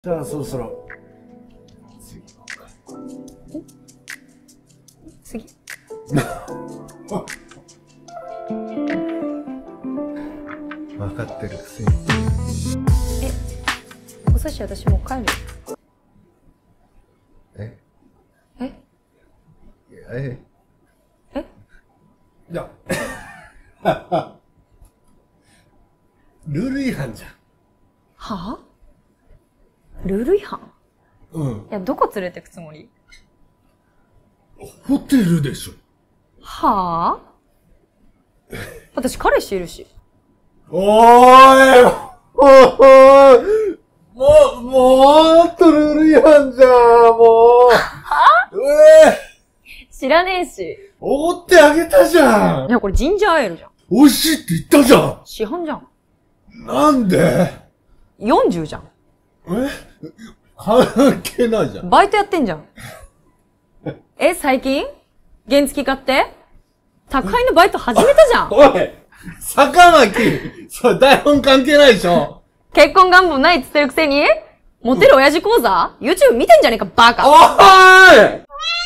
じゃあそろそろ次分かってるくせに。 お寿司私もう帰るよ。 ええええいやルール違反じゃん。 はぁ、ルール違反？ うん。 いや、どこ連れてくつもり？ ホテルでしょ。 はぁ？私彼氏いるし。 おーいもっとルール違反じゃん、もう。 知らねえし。 おごってあげたじゃん。 いや、これジンジャーエールじゃん。 美味しいって言ったじゃん。 市販じゃん。 なんで 40じゃん。 関係ないじゃん。 バイトやってんじゃん。最近原付買って宅配のバイト始めたじゃん。 おい坂巻それ台本関係ないでしょ。 結婚願望ないっつってるくせにモテる親父講座 ?YouTube 見てんじゃねえか、バカ。 おーい